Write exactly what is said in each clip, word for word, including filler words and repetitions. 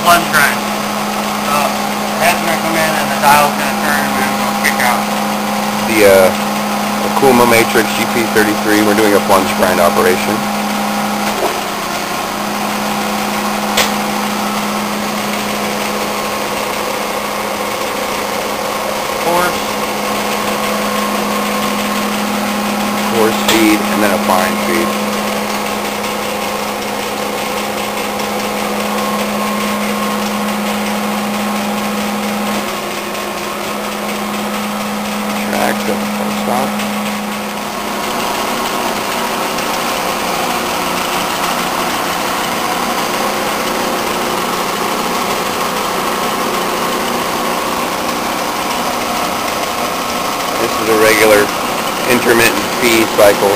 plunge grind. So the head's going to come in and the dial's going to turn and then we'll kick out. The uh, Okuma-Matrix G P thirty-three, we're doing a plunge grind operation. Coarse. Coarse feed and then a fine feed. Track the full stop. This is a regular intermittent feed cycle.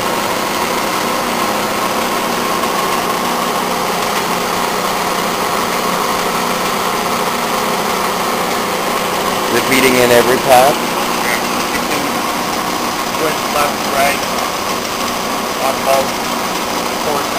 Is it feeding in every pass? Switch left, right, on both, forward,